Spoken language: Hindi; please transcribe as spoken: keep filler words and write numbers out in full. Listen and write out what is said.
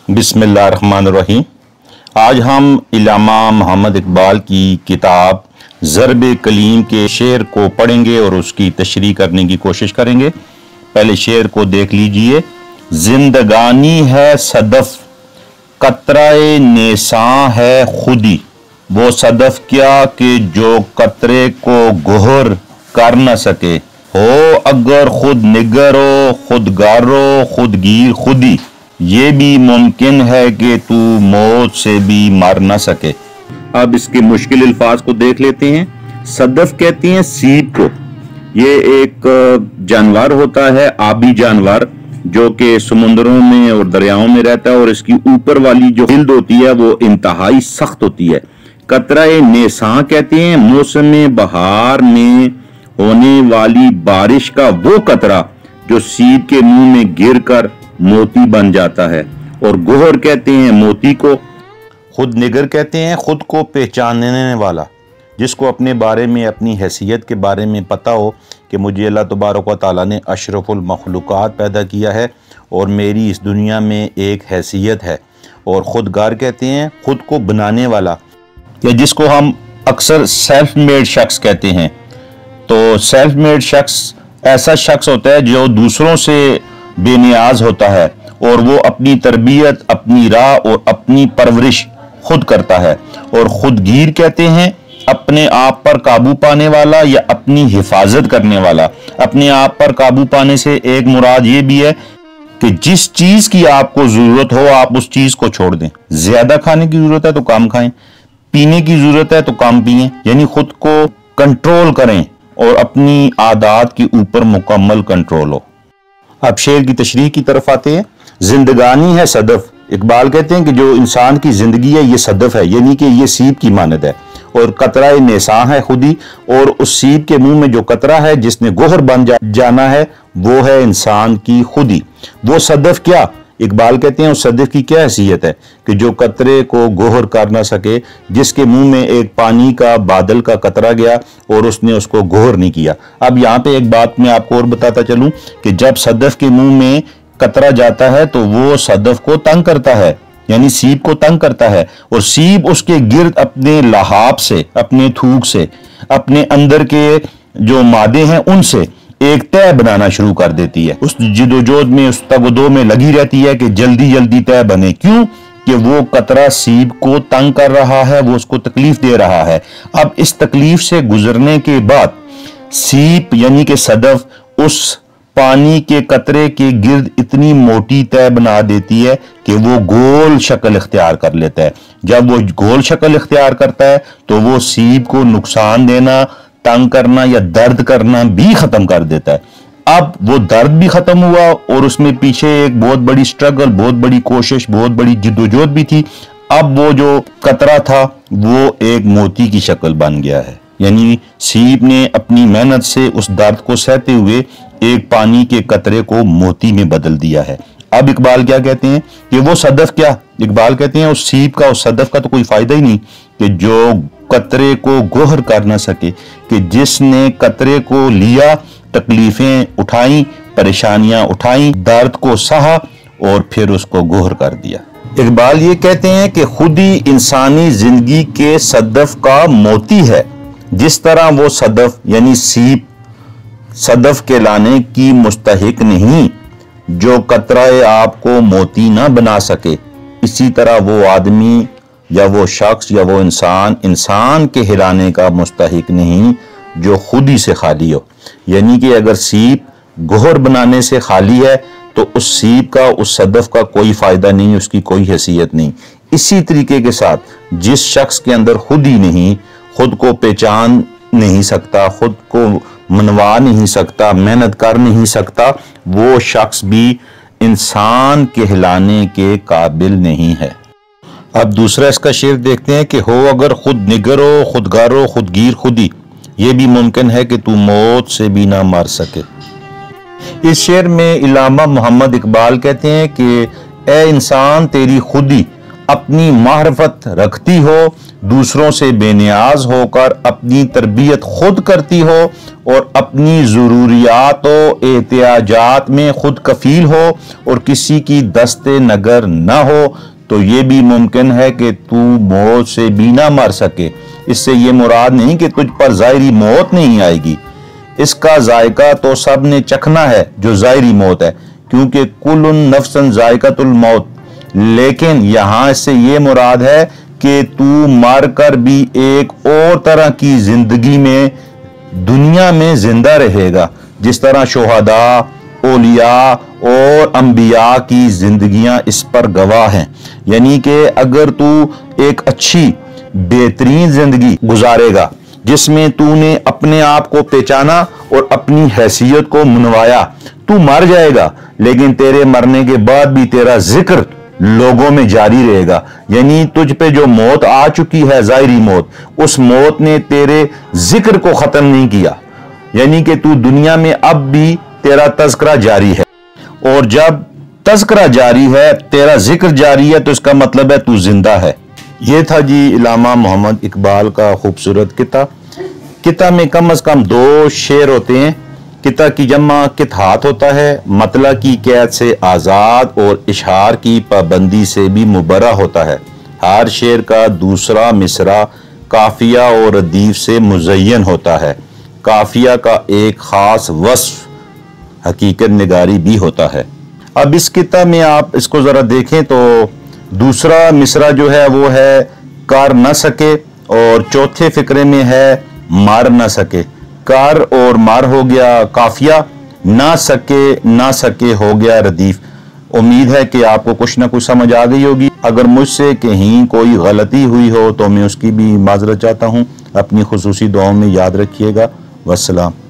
बिस्मिल्लाहिर्रहमानिर्रहीम। आज हम इल्लामा मोहम्मद इकबाल की किताब ज़र्ब-ए कलीम के शेर को पढ़ेंगे और उसकी तशरीह करने की कोशिश करेंगे। पहले शेर को देख लीजिए। जिंदगानी है सदफ, कतराए नेसां है खुदी। वो सदफ क्या कि जो कतरे को गोहर कर न सके। हो अगर खुद निगरो, खुद गारो, खुद गिर खुदी। ये भी मुमकिन है कि तू मौत से भी मर न सके। अब इसके मुश्किल अल्फाज को देख लेते हैं। सदफ कहते हैं सीप को। ये एक जानवर होता है, आबी जानवर, जो कि समुद्रों में और दरियाओं में रहता है और इसकी ऊपर वाली जो जिल्द होती है वो इंतहाई सख्त होती है। कतराए नेसां कहते हैं मौसम बहार में होने वाली बारिश का वो कतरा जो सीप के मुंह में गिर कर मोती बन जाता है। और गोहर कहते हैं मोती को। खुद निगर कहते हैं खुद को पहचानने वाला, जिसको अपने बारे में, अपनी हैसियत के बारे में पता हो कि मुझे अल्लाह तबारक व तआला ने अशरफुल मखलूक़ात पैदा किया है और मेरी इस दुनिया में एक हैसियत है। और खुदगार कहते हैं खुद को बनाने वाला, या जिसको हम अक्सर सेल्फ मेड शख्स कहते हैं। तो सेल्फ मेड शख्स ऐसा शख्स होता है जो दूसरों से बेनियाज होता है और वो अपनी तरबियत, अपनी राह और अपनी परवरिश खुद करता है। और खुदगीर कहते हैं अपने आप पर काबू पाने वाला या अपनी हिफाजत करने वाला। अपने आप पर काबू पाने से एक मुराद ये भी है कि जिस चीज की आपको जरूरत हो आप उस चीज को छोड़ दें। ज्यादा खाने की जरूरत है तो कम खाएं, पीने की जरूरत है तो कम पिएं, यानी खुद को कंट्रोल करें और अपनी आदत के ऊपर मुकम्मल कंट्रोल हो। अब शेर की तशरीह की तरफ आते हैं। जिंदगानी है सदफ। इकबाल कहते हैं कि जो इंसान की जिंदगी है ये सदफ है, यानी कि ये सीप की मानद है। और कतरा नेसां है खुदी, और उस सीप के मुंह में जो कतरा है जिसने गोहर बन जा, जाना है वो है इंसान की खुदी। वो सदफ क्या, इकबाल कहते हैं उस सदफ की क्या हैसियत है कि जो कतरे को गोहर कर ना सके, जिसके मुंह में एक पानी का बादल का कतरा गया और उसने उसको गोहर नहीं किया। अब यहाँ पे एक बात मैं आपको और बताता चलूं कि जब सदफ के मुंह में कतरा जाता है तो वो सदफ को तंग करता है, यानी सीप को तंग करता है। और सीप उसके गिर्द अपने लहाब से, अपने थूक से, अपने अंदर के जो मादे हैं उनसे एक तय बनाना शुरू कर देती है। उस जिदोजोद में, उस तगदो में लगी रहती है कि जल्दी जल्दी तय बने। क्यों? कि वो कतरा सीप को तंग कर रहा है, वो उसको तकलीफ दे रहा है। अब इस तकलीफ से गुजरने के बाद सीप यानी कि सदफ उस पानी के कतरे के गिर्द इतनी मोटी तय बना देती है कि वो गोल शक्ल इख्तियार कर लेता है। जब वो गोल शक्ल इख्तियार करता है तो वो सीप को नुकसान देना, तंग करना या दर्द करना भी खत्म कर देता है। अब वो दर्द भी खत्म हुआ और उसमें पीछे एक बहुत बड़ी स्ट्रगल, बहुत बड़ी कोशिश, बहुत बड़ी जिद्दोजहद भी थी। अब वो जो कतरा था वो एक मोती की शक्ल बन गया है, यानी सीप ने अपनी मेहनत से उस दर्द को सहते हुए एक पानी के कतरे को मोती में बदल दिया है। अब इकबाल क्या कहते हैं कि वो सदफ क्या, इकबाल कहते हैं उस सीप का, उस सदफ का तो कोई फायदा ही नहीं कि जो कतरे को गोहर कर ना सके, कि जिसने कतरे को लिया, तकलीफें उठाई, परेशानियां उठाई, दर्द को सहा और फिर उसको गोहर कर दिया। इकबाल ये कहते हैं कि खुद ही इंसानी जिंदगी के सदफ का मोती है। जिस तरह वो सदफ यानी सीप सदफ के लाने की मुस्तहिक नहीं जो कतराए आपको मोती ना बना सके, इसी तरह वो आदमी या वो शख्स या वो इंसान इंसान के हिलाने का मुस्तहिक नहीं जो खुद ही से खाली हो। यानी कि अगर सीप गोहर बनाने से खाली है तो उस सीप का, उस सदफ का कोई फायदा नहीं, उसकी कोई हैसियत नहीं। इसी तरीके के साथ जिस शख्स के अंदर खुद ही नहीं, खुद को पहचान नहीं सकता, खुद को मनवा नहीं सकता, मेहनत कर नहीं सकता, वो शख्स भी इंसान कहलाने के काबिल नहीं है। अब दूसरा इसका शेर देखते हैं कि हो अगर खुद निगरो, खुदगारो, खुदगीर खुदी। ये भी मुमकिन है कि तू मौत से भी ना मर सके। इस शेर में इल्लामा मोहम्मद इकबाल कहते हैं कि ए इंसान तेरी खुदी अपनी मार्फत रखती हो, दूसरों से बेनियाज होकर अपनी तरबियत खुद करती हो और अपनी ज़रूरियात व एहतियाजात में खुद कफ़ील हो और किसी की दस्ते नगर न हो, तो ये भी मुमकिन है कि तू मौत से भी ना मर सके। इससे ये मुराद नहीं कि तुझ पर ज़ाहिरी मौत नहीं आएगी, इसका जायका तो सब ने चखना है जो ज़ाहिरी मौत है, क्योंकि कुल्लुन नफ्सन जायकातुल मौत। लेकिन यहाँ से ये मुराद है कि तू मर कर भी एक और तरह की जिंदगी में दुनिया में जिंदा रहेगा, जिस तरह शोहदा, ओलिया और अंबिया की जिंदगियां इस पर गवाह हैं। यानी कि अगर तू एक अच्छी बेहतरीन जिंदगी गुजारेगा जिसमें तूने अपने आप को पहचाना और अपनी हैसियत को मनवाया, तू मर जाएगा लेकिन तेरे मरने के बाद भी तेरा जिक्र लोगों में जारी रहेगा। यानी तुझ पे जो मौत आ चुकी है, जाहिरी मौत, उस मौत ने तेरे जिक्र को खत्म नहीं किया। यानी कि तू दुनिया में अब भी तेरा तज़किरा जारी है, और जब तज़किरा जारी है, तेरा जिक्र जारी है, तो इसका मतलब है तू जिंदा है। ये था जी इल्लामा मोहम्मद इकबाल का खूबसूरत किता। किता में कम अज कम दो शेर होते हैं। किता की जमा कितात होता है, मतला की कैद से आज़ाद और इशार की पाबंदी से भी मुबर्रा होता है। हर शेर का दूसरा मिसरा काफिया और रदीफ से मुज़य्यन होता है। काफिया का एक ख़ास वस्फ हकीकत निगारी भी होता है। अब इस किता में आप इसको ज़रा देखें तो दूसरा मिसरा जो है वो है कर न सके, और चौथे फिक्रे में है मार न सके। कर और मार हो गया काफिया, ना सके ना सके हो गया रदीफ। उम्मीद है कि आपको कुछ ना कुछ समझ आ गई होगी। अगर मुझसे कहीं कोई गलती हुई हो तो मैं उसकी भी माजरत चाहता हूँ। अपनी खुसूसी दुआओं में याद रखिएगा। वस्सलाम।